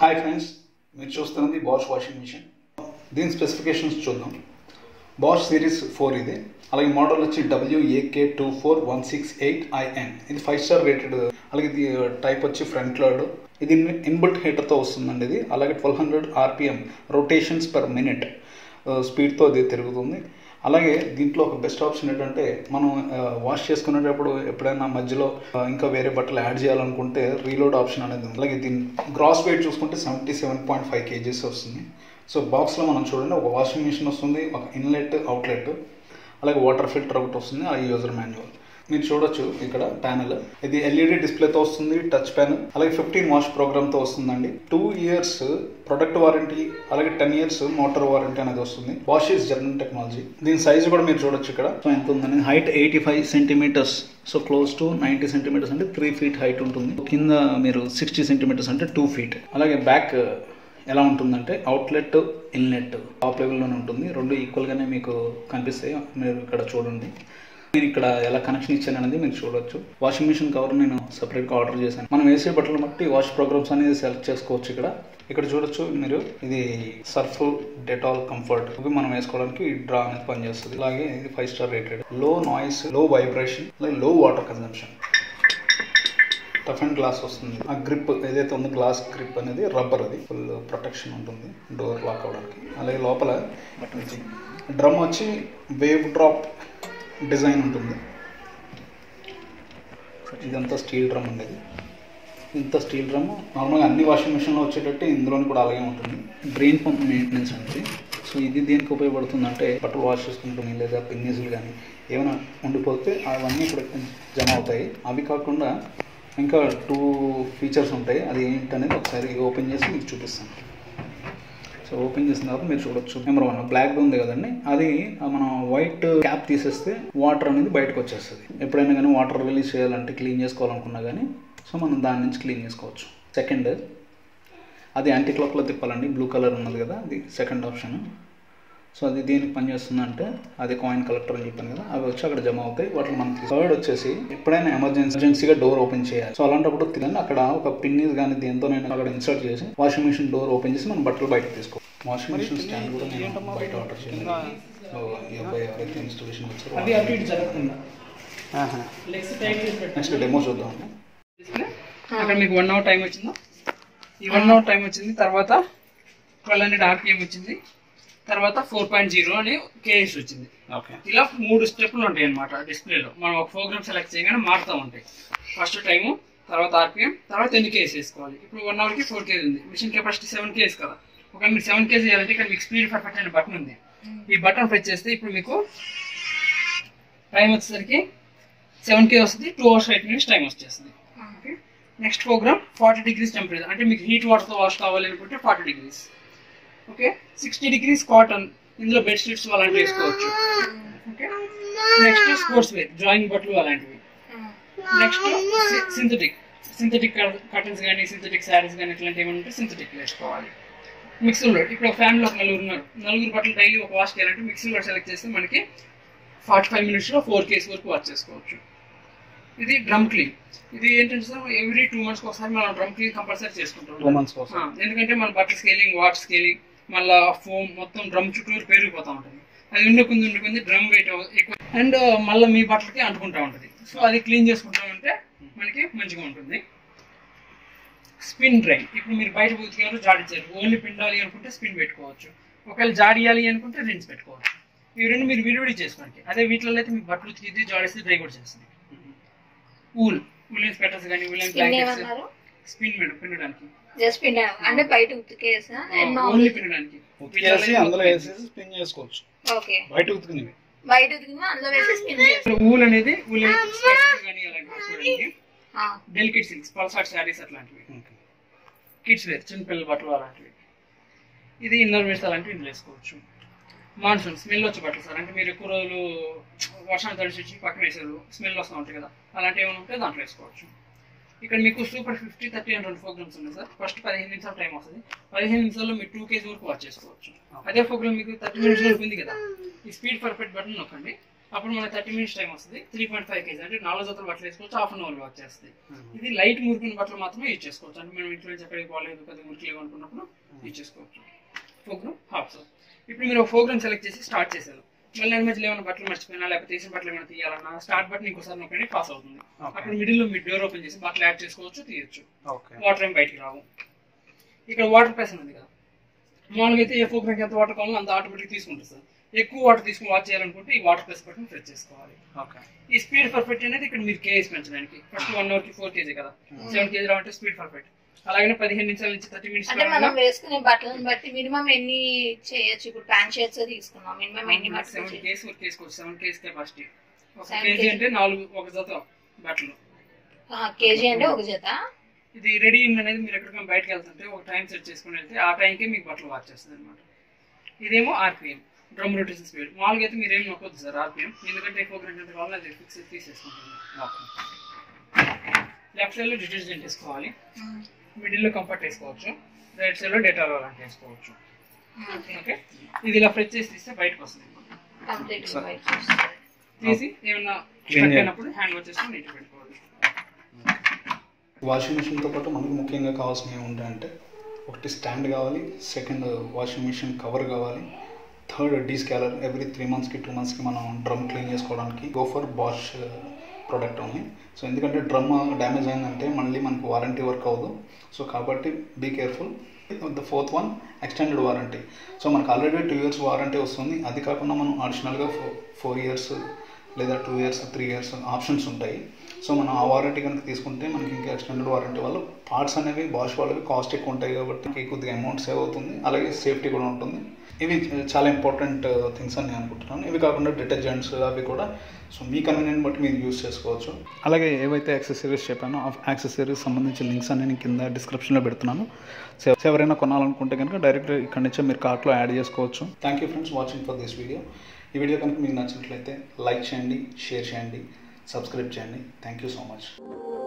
Hi friends, మీరు చూస్తున్నది Bosch washing machine. దీని స్పెసిఫికేషన్స్ చూద్దాం. బాష్ సిరీస్ 4 ఇది. అలాగే మోడల్ వచ్చి WAK24168IN. ఇది 5 స్టార్ రేటెడ్. అలాగే ఇది టైప్ వచ్చి ఫ్రంట్ లోడ్. ఇది ఇన్బుల్ట్ హీటర్తో వస్తుందండి ఇది. అలాగే 1200 RPM రొటేషన్స్ పర్ మినిట్ స్పీడ్తో ఇది తిరుగుతుంది. అలాగే దీంట్లో ఒక బెస్ట్ ఆప్షన్ ఏంటంటే మనం వాష్ చేసుకునేటప్పుడు ఎప్పుడైనా మధ్యలో ఇంకా వేరే బట్టలు యాడ్ చేయాలనుకుంటే రీలోడ్ ఆప్షన్ అనేది ఉంది. అలాగే దీని గ్రాస్ వెయిట్ చూసుకుంటే 77.5 kgs వస్తుంది. సో బాక్స్లో మనం చూడండి, ఒక వాషింగ్ మిషన్ వస్తుంది, ఒక ఇన్లెట్ అవుట్లెట్, అలాగే వాటర్ ఫిల్టర్ ఒకటి వస్తుంది, అలాగే యూజర్ మాన్యువల్. మీరు చూడొచ్చు ఇక్కడ ప్యానెల్. ఇది LED డిస్ప్లేతో వస్తుంది, టచ్ ప్యానెల్. అలాగే 15 వాష్ ప్రోగ్రామ్తో వస్తుందండి. 2 years ప్రొడక్ట్ వారంటీ, అలాగే 10 years మోటార్ వారంటీ అనేది వస్తుంది. Bosch is German technology. దీని సైజ్ కూడా మీరు చూడొచ్చు ఇక్కడ. సో ఎంత ఉందని, height 85 centimeters. So close to 90 centimeters అంటే 3 feet హైట్ ఉంటుంది. కింద మీరు 60 centimeters అంటే 2 feet. అలాగే బ్యాక్ ఎలా ఉంటుందంటే అవుట్లెట్, ఇన్లెట్ టాప్ లెవెల్లోనే ఉంటుంది. రెండు ఈక్వల్గానే మీకు కనిపిస్తాయి. మీరు ఇక్కడ చూడండి. నేను ఇక్కడ ఎలా కనెక్షన్ ఇచ్చాను అనేది మీరు చూడొచ్చు. వాషింగ్ మిషన్ కవర్ నేను సపరేట్గా ఆర్డర్ చేశాను. మనం వేసే బట్టలు బట్టి వాష్ ప్రోగ్రామ్స్ అనేది సెలెక్ట్ చేసుకోవచ్చు. ఇక్కడ చూడొచ్చు మీరు. ఇది సర్ఫ్, డెటాల్, కంఫర్ట్ ఇవి మనం వేసుకోవడానికి డ్రా అనేది పనిచేస్తుంది. అలాగే ఇది 5 star rated. Low noise, low vibration, అలాగే low water consumption. Tough and glass వస్తుంది. ఆ గ్రిప్ ఏదైతే ఉందో గ్లాస్ గ్రిప్ అనేది రబ్బర్, అది ఫుల్ ప్రొటెక్షన్ ఉంటుంది డోర్ లాక్ అవ్వడానికి. అలాగే లోపల డ్రమ్ వచ్చి వేవ్ డ్రాప్ డిజైన్ ఉంటుంది. ఇదంతా స్టీల్ డ్రమ్ ఉండేది. ఇంత స్టీల్ డ్రమ్ నార్మల్గా అన్ని వాషింగ్ మిషన్లో వచ్చేటట్టు ఇందులోని కూడా అలాగే ఉంటుంది. డ్రైన్ పంప్ మెయింటెనెన్స్ అనేది. సో ఇది దేనికి ఉపయోగపడుతుంది అంటే బట్టలు వాష్ చేసుకుంటాం, లేదా పిన్నీసులు కానీ ఏమైనా ఉండిపోతే అవన్నీ ఇక్కడ జమ అవుతాయి. అవి కాకుండా ఇంకా 2 ఫీచర్స్ ఉంటాయి. అది ఏంటనేది ఒకసారి ఓపెన్ చేసి మీకు చూపిస్తాను. సో ఓపెన్ చేసిన తర్వాత మీరు చూడొచ్చు. నెంబర్ 1 బ్లాక్ ఉంది కదండి, అది మనం వైట్ క్యాప్ తీసేస్తే వాటర్ అనేది బయటకు వచ్చేస్తుంది. ఎప్పుడైనా కానీ వాటర్ రిలీజ్ చేయాలంటే, క్లీన్ చేసుకోవాలనుకున్నా కానీ సో మనం దాని నుంచి క్లీన్ చేసుకోవచ్చు. సెకండ్, అది యాంటీ క్లాక్లో తిప్పాలండి. బ్లూ కలర్ ఉన్నది కదా, అది సెకండ్ ఆప్షన్. సో అది దేనికి పనిచేస్తుందంటే అది కాయిన్ కలెక్టర్ అని చెప్పాను కదా, అవి వచ్చి అక్కడ జమ అవుతాయి. వాటిని మనం థర్డ్ వచ్చేసి ఎప్పుడైనా ఎమర్జెన్సీగా డోర్ ఓపెన్ చేయాలి. సో అలాంటప్పుడు తిరిగి అక్కడ ఒక పిన్నీస్ కానీ దేంతోనైనా అక్కడ ఇన్సర్ట్ చేసి వాషింగ్ మిషన్ డోర్ ఓపెన్ చేసి మనం బట్టలు బయటకు తీసుకోవాలి. వాషింగ్ మిషన్ స్టాండ్ కూడా నేను బయట ఆర్డర్ చేయాలి. ఈ అబ్బాయి ఎవరైతే ఇన్స్టాలేషన్ వచ్చారో నెక్స్ట్ డెమో చూద్దాం. అక్కడ మీకు 1 hour టైం వచ్చిందా? ఈ 1 hour టైం వచ్చింది. తర్వాత 1200 RPM వచ్చింది. తర్వాత 4.0 అని KS వచ్చింది. ఇలా 3 స్టెప్లు ఉంటాయి అన్నమాట డిస్ప్లేలో. మనం ఒక ప్రోగ్రామ్ సెలెక్ట్ చేయగానే మారుతూ ఉంటాయి. ఫస్ట్ టైము, తర్వాత RPM, తర్వాత ఎన్ని KS వేసుకోవాలి. ఇప్పుడు 1 hourకి 4 kg ఉంది. మిషన్ కెపాసిటీ 7 kg కదా. ఒకవేళ మీకు 7 kg చేయాలంటే ఇక్కడ మీకు స్పీడ్ పర్ఫెక్ట్ అనే బటన్ ఉంది. ఈ బటన్ ప్రెస్ చేస్తే ఇప్పుడు మీకు టైం వచ్చేసరికి 7 kg వస్తుంది. 2 hours 8 minutes టైం వచ్చేస్తుంది. నెక్స్ట్ ప్రోగ్రామ్ 40 degrees టెంపరేచర్, అంటే మీకు హీట్ వాటర్తో వాష్ కావాలి అనుకుంటే 40 degrees. ఓకే, 60 degrees కాటన్, ఇందులో బెడ్షీట్స్ అలాంటివి వేసుకోవచ్చు. Okay, next sports wear, drying బట్టలు అలాంటివి. నెక్స్ట్ సింథటిక్ కర్టన్స్ కానీ, సింథటిక్ శారీస్ కానీ ఇట్లాంటివి ఏమైనా ఉంటే సింథటిక్ వేసుకోవాలి. మిక్సర్ లోడ్, ఇప్పుడు ఒక ఫ్యామిలీలో ఒక 4 ఉన్నారు. 4 బట్టలు డైలీ ఒక వాష్ చేయాలంటే మిక్సర్ లోడ్ సెలెక్ట్ చేస్తే మనకి 45 minutesలో 4 kgs వరకు వాష్ చేసుకోవచ్చు. ఇది డ్రమ్ క్లీన్. ఇది ఏంటంటే సార్ ఎవ్రీ 2 months ఒకసారి మనం డ్రమ్ క్లీన్ కంపల్సరీ చేసుకుంటాం. 2 months కోసం. ఎందుకంటే మన బట్టల స్కేలింగ్, వాటర్ స్కేలింగ్, మళ్ళీ ఫోమ్ మొత్తం డ్రమ్ చుట్టూరు పెరిగిపోతూ ఉంటుంది. అది ఉండుకుంది డ్రమ్ వెయిట్ ఎక్కువ, అండ్ మళ్ళీ మీ బట్టలకి అంటుకుంటూ ఉంటుంది. సో అది క్లీన్ చేసుకుంటామంటే మనకి మంచిగా ఉంటుంది. స్పిన్ డ్రైన్, ఇప్పుడు మీరు బయట ఉతికారు, జాడించారు, ఓన్లీ పిండాలి అనుకుంటే స్పిన్ పెట్టుకోవచ్చు. ఒకవేళ జాడియాలి అనుకుంటే రిన్స్ పెట్టుకోవచ్చు. ఇవి రెండు మీరు విడివిడి చేసుకోండి. అదే వీటిలో అయితే మీకు బట్టలు ఉతికి జాడిస్తే డ్రై కూడా చేస్తుంది. ఉలెన్ స్వెటర్స్ కానీ, ఉలెన్ బ్లాంకెట్స్, స్పిన్ పిండడానికి. జస్ట్ అంటే బయట ఉతికేసా ఓన్లీ పిండడానికి అందులో వేసేసి స్పిన్ చేసుకోవచ్చు. ఓకే, బయట ఉతికినవి అందులో వేసి స్పిన్ చేసుకోవచ్చు. ఊల్ అనేది ఉలెన్ స్వెటర్స్ కానీ అలాంటివి వేసుకోవడానికి. డెలికేట్ సిల్క్స్, పల్సాట్ శారీస్ అట్లాంటివి. కిడ్స్ వేర్, చిన్నపిల్లల బట్టలు అలాంటివి. ఇది ఇన్నర్ వేర్స్ అలాంటివి ఇందులో వేసుకోవచ్చు. మాన్సూన్ స్మెల్ వచ్చే బట్టలు సార్, అంటే మీరు ఎక్కువ రోజులు వర్షాన్ని తడిసి వచ్చి పక్కన వేసారు, స్మెల్ వస్తూ ఉంటాయి కదా, అలాంటివి ఏమైనా ఉంటే దాంట్లో వేసుకోవచ్చు. ఇక్కడ మీకు సూపర్ 50, 30 and 2 ప్రోగ్రామ్స్ ఉన్నాయి సార్. ఫస్ట్ 15 నిమిషాలు టైం వస్తుంది. 15 నిమిషాల్లో మీరు 2 kg వరకు వాచ్ చేసుకోవచ్చు. అదే ప్రోగ్రామ్ మీకు 30 minutes వరకు ఉంది కదా, ఈ స్పీడ్ పర్ఫెక్ట్ బటన్ నొక్కండి. అప్పుడు మన 30 minutes టైం వస్తుంది. 3.5 kg అంటే 4 జతలు బట్టలు వేసుకోవచ్చు, హాఫ్ అన్ అవర్ వాచ్ చేస్తుంది. ఇది లైట్ మురికిన బట్టలు మాత్రమే యూజ్ చేసుకోవచ్చు. అంటే మనం ఇంట్లో నుంచి ఎక్కడికి పోలేదు, పెద్ద మురికి లేవు అనుకున్నప్పుడు యూజ్ చేసుకోవచ్చు. 4 గ్రామ్ హాఫ్ సో. ఇప్పుడు మీరు 4 గ్రామ్ సెలెక్ట్ చేసి స్టార్ట్ చేశారు. మళ్ళీ మధ్యలో ఏమైనా బట్టలు మర్చిపోయినా లేకపోతే తీసిన బట్టలు ఏమైనా తీయాలన్నా స్టార్ట్ బటన్ ఇంకోసారి నొక్కండి, పాస్ అవుతుంది. అప్పుడు మిడిల్లో మీరు డోర్ ఓపెన్ చేసి బట్టలు యాడ్ చేసుకోవచ్చు, తీయచ్చు. వాటర్ ఏం బయటికి రావు. ఇక్కడ వాటర్ ప్రెస్ ఉంది కదా, మామూలుగా అయితే ఏ 4 గ్రామ్ ఎంత వాటర్ కావాలో అంత ఆటోమేటిక్ తీసుకుంటుంది సార్. ఎక్కువ వాటర్ తీసుకుని వాచ్ చేయాలనుకుంటే ఈ వాటర్ ప్రెస్ బటన్ ప్రెస్ చేసుకోవాలి. ఈ స్పీడ్ పర్ఫెక్ట్ అనేది ఇక్కడ మీరు కేజీస్ పెంచడానికి ఫస్ట్ 1 అవర్కి 4 kg కదా, 7 kg రావంటే స్పీడ్ పర్ఫెక్ట్. అలాగే 15 నిమిషాల నుంచి 30 minutes అంటే మనం వేసుకునే బట్టలను బట్టి మినిమం ఎన్ని చేయొచ్చు. ఇప్పుడు ప్యాంట్ షర్ట్స్ తీసుకున్నాం, మినిమం ఎన్ని 7 kg వేసుకోవచ్చు. 7 kg కెపాసిటీ. 1 kg అంటే 1 జత బట్టలు. కేజీ అంటే 1 జత. ఇది రెడీ అనేది మీరు ఎక్కడికైనా బయటకు వెళ్తుంటే ఒక టైం సెట్ చేసుకుని వెళ్తే ఆ టైంకి మీకు బట్టలు వాచ్ చేస్తుంది అనమాట. ఇదేమో ఆర్పిఎం, డ్రమ్ రొటేషన్ స్పీడ్. మామూలుగా అయితే మీరు ఏం నొక్కొద్దు సార్ ఆర్పిఎం, ఎందుకంటే ఎక్కువ గంట కావాలని అది ఫిక్స్ తీసేసుకుంటుంది. లెఫ్ట్ సైడ్ లో డిటర్జెంట్ వేసుకోవాలి, మిడిల్ లో కంఫర్ట్ వేసుకోవచ్చు, రైట్ సైడ్ లో డెటాల్ అలాంటి వేసుకోవచ్చు. ఓకే, ఇది ఇలా ప్రెస్ చేసి తీస్తే బయటకు వస్తుంది. తీసి ఏమన్నా అయినప్పుడు హ్యాండ్ వాష్ చేసుకుని నీట్గా పెట్టుకోవాలి. వాషింగ్ మిషన్తో పాటు మనకు ముఖ్యంగా కావాల్సినవి ఏముంటాయంటే, ఒకటి స్టాండ్ కావాలి, సెకండ్ వాషింగ్ మిషన్ కవర్ కావాలి, థర్డ్ డీస్కాలర్. ఎవ్రీ 3 monthsకి 2 monthsకి మనం డ్రమ్ క్లీన్ చేసుకోవడానికి గో ఫర్ బాష్ ప్రోడక్ట్ ఉంది. సో ఎందుకంటే డ్రమ్ డ్యామేజ్ అయిందంటే మళ్ళీ మనకు వారంటీ వర్క్ అవ్వదు. సో కాబట్టి be careful. The 4th one extended warranty. So మనకు ఆల్రెడీ 2 years వారంటీ వస్తుంది. అది కాకుండా మనం అడిషనల్గా 4 years లేదా 2 years 3 years ఆప్షన్స్ ఉంటాయి. సో మనం ఆ వారంటీ కనుక తీసుకుంటే మనకి ఇంకా ఎక్స్టెండెడ్ వారంటీ వల్ల పార్ట్స్ అనేవి బాష్ వాళ్ళవి కాస్ట్ ఎక్కువ ఉంటాయి కాబట్టి కొద్దిగా అమౌంట్ సేవ్ అవుతుంది, అలాగే సేఫ్టీ కూడా ఉంటుంది. ఇవి చాలా ఇంపార్టెంట్ థింగ్స్ అని నేను అనుకుంటున్నాను. ఇవి కాకుండా డిటర్జెంట్స్ అవి కూడా సో మీ కన్వీనియన్స్ బట్టి మీరు యూజ్ చేసుకోవచ్చు. అలాగే ఏవైతే యాక్సెసరీస్ చెప్పానో ఆ యాక్సెసరీస్ సంబంధించిన లింక్స్ అన్ని నేను కింద డిస్క్రిప్షన్లో పెడుతున్నాను. సో ఎవరైనా కొనాలనుకుంటే కనుక డైరెక్ట్ ఇక్కడ నుంచే మీరు కార్ట్లో యాడ్ చేసుకోవచ్చు. Thank you friends watching for this video. ఈ వీడియో కనుక మీకు నచ్చినట్లయితే లైక్ చేయండి, షేర్ చేయండి, సబ్స్క్రైబ్ చేయండి. Thank you so much.